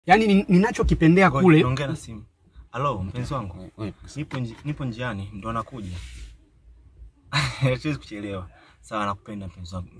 Yaani ninachokipendea kule. Ongea na simu. Halo, mpenzi wangu. Nipo njiani ndo nakuja. Siwezi kuchelewa. Sawa, nakupenda mpenzi wangu.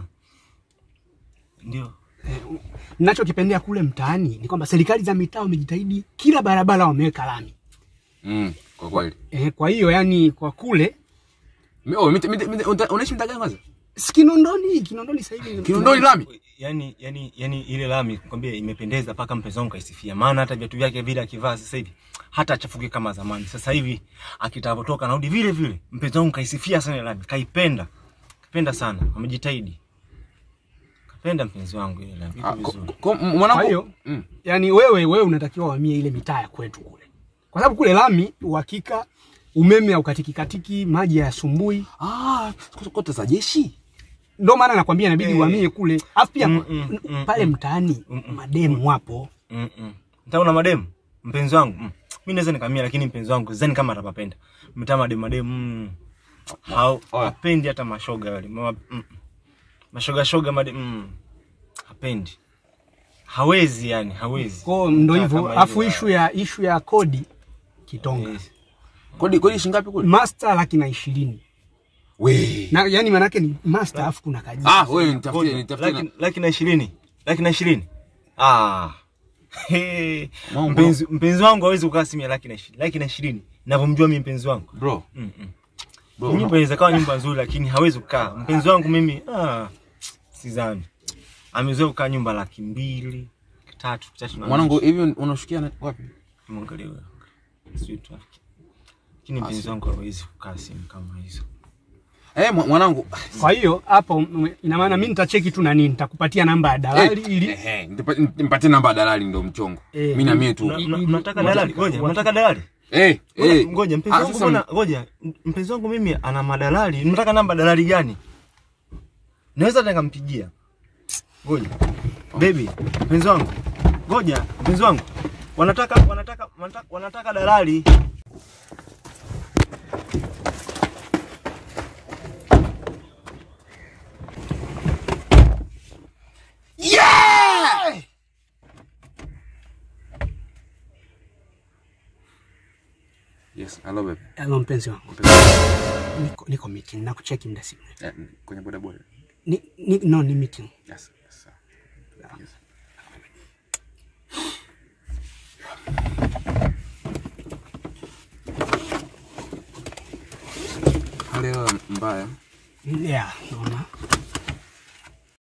Ndio. Ninachokipendea kule mtaani ni kwamba serikali za mitaa wamejitahidi, kila barabara wameweka lami. Kwa kweli. Kwa hiyo yani kwa kule unaishi mtaa gani kwanza? Kinondoni sasa hivi. Kinondoni lami. Yani ile lami kwambia imependeza paka mpenzi wangu kaisifia. Maana hata viatu vyake vile akivaa sasa hivi hata achafuke kama zamani. Sasa hivi akitavotoka narudi vile vile. Mpenzi wangu kaisifia sana lami, kaipenda. Kapenda sana, amejitahidi. Kapenda mpenzi wangu ile lami. Mwanangu, yani wewe unatakiwa uhamie ile mitaa ya kwetu kule. Kwa sababu kule lami uhakika umeme haukatikikatiki, maji hayasumbui. Kota za jeshi. Ndio maana nakwambia inabidi uhamie kule. Afu pia pale mtaani mademu wapo. Nitaona mademu mpenzi wangu. Mimi naweza nikamia, lakini mpenzi wangu zani kama atapapenda. Mtaa mademu hapendi hata mashoga wale. Mashoga mademu hapendi. Hawezi yani, hawezi. Kwa ndio hivyo. Afu issue ya kodi kitonga. Kodi shilingi ngapi kule? Master 120,000. We. Na yani maana yake ni master afu kuna kaji. Wewe nitafutie. 120,000. 120,000. Mpenzi wangu hawezi kukaa simu ya 120,000. Ninavyomjua mimi mpenzi wangu. Bro. Bro. Nyumba inaweza kuwa nyumba nzuri lakini hawezi kukaa. Mpenzi wangu mimi sidhani. Amezoea kukaa nyumba 200,000, 300. Mwanangu hivi unashukia wapi? Muangalie wewe. Sweet traffic. Lakini mpenzi wangu hawezi kukaa simu kama hizo. Mwanangu. Kwa hiyo hapo ina maana mimi nitacheki tu na nini, nitakupatia namba ya dalali ili nipatie namba ya dalali ndio mchongo. Mimi na mimi tu. Unataka dalali? Ngoja, unataka dalali? Ngoja mpenzi wangu bwana, ngoja. Mpenzi wangu mimi ana madalali. Unataka namba dalali gani? Naweza nikampigia. Ngoja. Baby, mpenzi wangu. Ngoja, mpenzi wangu. Wanataka dalali. Yeah! Yes, hello baby. Hello mpenzi wangu. Niko meeting na kucheki muda simu. Kwenye boda. Ni meeting. Yes. Yes. Hali mbaya. Yeah, naona.